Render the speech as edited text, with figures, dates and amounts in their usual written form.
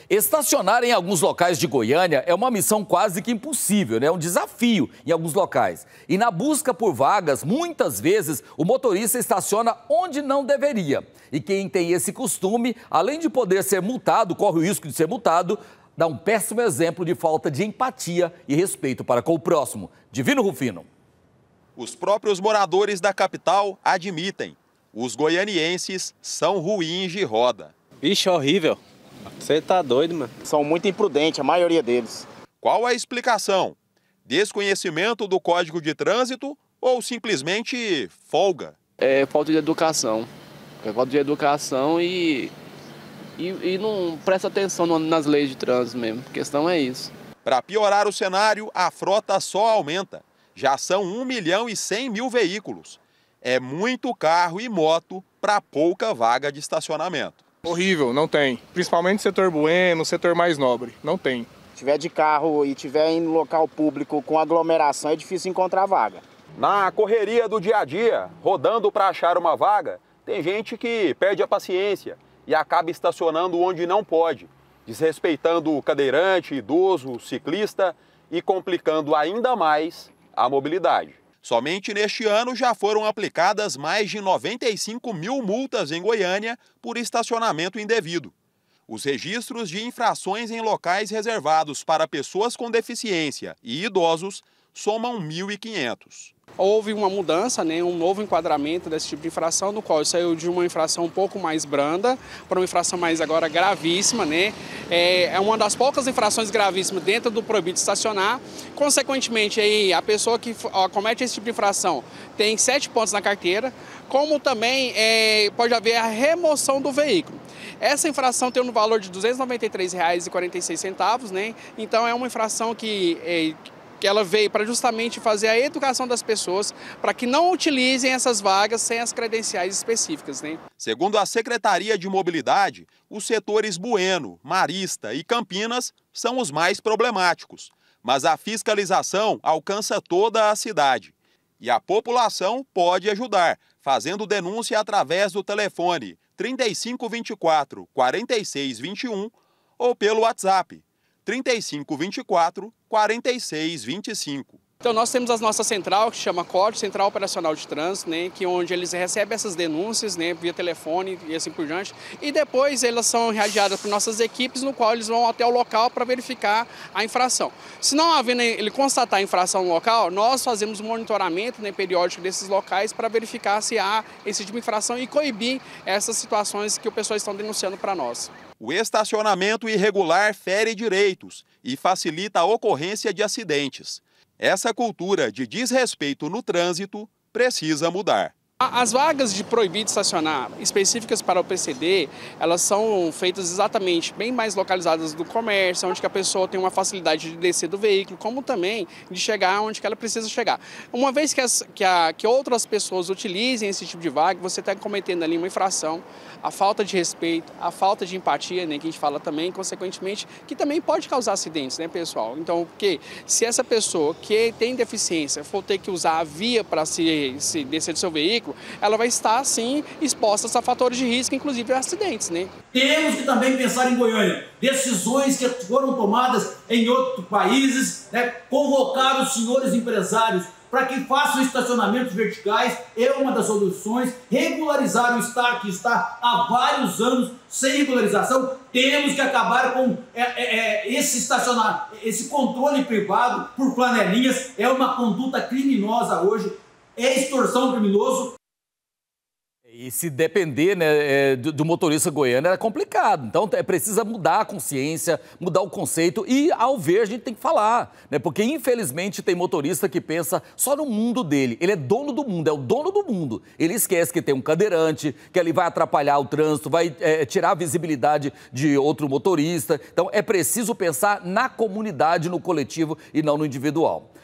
Estacionar em alguns locais de Goiânia é uma missão quase que impossível, né? É um desafio em alguns locais. E na busca por vagas, muitas vezes o motorista estaciona onde não deveria. E quem tem esse costume, além de poder ser multado, corre o risco de ser multado, dá um péssimo exemplo de falta de empatia e respeito para com o próximo. Divino Rufino. Os próprios moradores da capital admitem. Os goianienses são ruins de roda. Bicho, horrível. Você tá doido, mano. São muito imprudentes, a maioria deles. Qual a explicação? Desconhecimento do Código de Trânsito ou simplesmente folga? É falta de educação. É falta de educação e não presta atenção nas leis de trânsito mesmo. A questão é isso. Para piorar o cenário, a frota só aumenta. Já são 1.100.000 veículos. É muito carro e moto para pouca vaga de estacionamento. Horrível, não tem. Principalmente no setor bueno, setor mais nobre, não tem. Se tiver de carro e tiver em local público com aglomeração, é difícil encontrar vaga. Na correria do dia a dia, rodando para achar uma vaga, tem gente que perde a paciência e acaba estacionando onde não pode, desrespeitando o cadeirante, idoso, ciclista e complicando ainda mais a mobilidade. Somente neste ano já foram aplicadas mais de 95.000 multas em Goiânia por estacionamento indevido. Os registros de infrações em locais reservados para pessoas com deficiência e idosos somam 1.500. Houve uma mudança, um novo enquadramento desse tipo de infração, no qual saiu de uma infração um pouco mais branda para uma infração mais agora gravíssima. É uma das poucas infrações gravíssimas dentro do proibido estacionar. Consequentemente, a pessoa que comete esse tipo de infração tem 7 pontos na carteira, como também pode haver a remoção do veículo. Essa infração tem um valor de R$ 293,46, Então é uma infração que ela veio para justamente fazer a educação das pessoas para que não utilizem essas vagas sem as credenciais específicas. Segundo a Secretaria de Mobilidade, os setores Bueno, Marista e Campinas são os mais problemáticos, mas a fiscalização alcança toda a cidade. E a população pode ajudar, fazendo denúncia através do telefone 3524 4621 ou pelo WhatsApp 3524 4625. Então nós temos a nossa central, que chama COD, Central Operacional de Trânsito, que onde eles recebem essas denúncias, via telefone e assim por diante, e depois elas são reagiadas por nossas equipes, no qual eles vão até o local para verificar a infração. Se não havendo ele constatar a infração no local, nós fazemos um monitoramento periódico desses locais para verificar se há esse tipo de infração e coibir essas situações que o pessoal está denunciando para nós. O estacionamento irregular fere direitos e facilita a ocorrência de acidentes. Essa cultura de desrespeito no trânsito precisa mudar. As vagas de proibido estacionar específicas para o PCD, elas são feitas exatamente bem mais localizadas do comércio, onde que a pessoa tem uma facilidade de descer do veículo, como também de chegar onde que ela precisa chegar. Uma vez que outras pessoas utilizem esse tipo de vaga, você está cometendo ali uma infração, a falta de respeito, a falta de empatia, que a gente fala também, consequentemente, que também pode causar acidentes, pessoal? Então, porque se essa pessoa que tem deficiência for ter que usar a via para se descer do seu veículo, ela vai estar, sim, exposta a fatores de risco, inclusive a acidentes, Temos que também pensar em Goiânia. Decisões que foram tomadas em outros países, convocar os senhores empresários para que façam estacionamentos verticais, é uma das soluções. Regularizar o estado que está há vários anos sem regularização. Temos que acabar com esse controle privado por flanelinhas. É uma conduta criminosa hoje, é extorsão criminoso. E se depender do motorista goiano é complicado. Então precisa mudar a consciência, mudar o conceito e ao ver a gente tem que falar. Porque infelizmente tem motorista que pensa só no mundo dele. Ele é dono do mundo, é o dono do mundo. Ele esquece que tem um cadeirante, que ele vai atrapalhar o trânsito, vai tirar a visibilidade de outro motorista. Então é preciso pensar na comunidade, no coletivo e não no individual.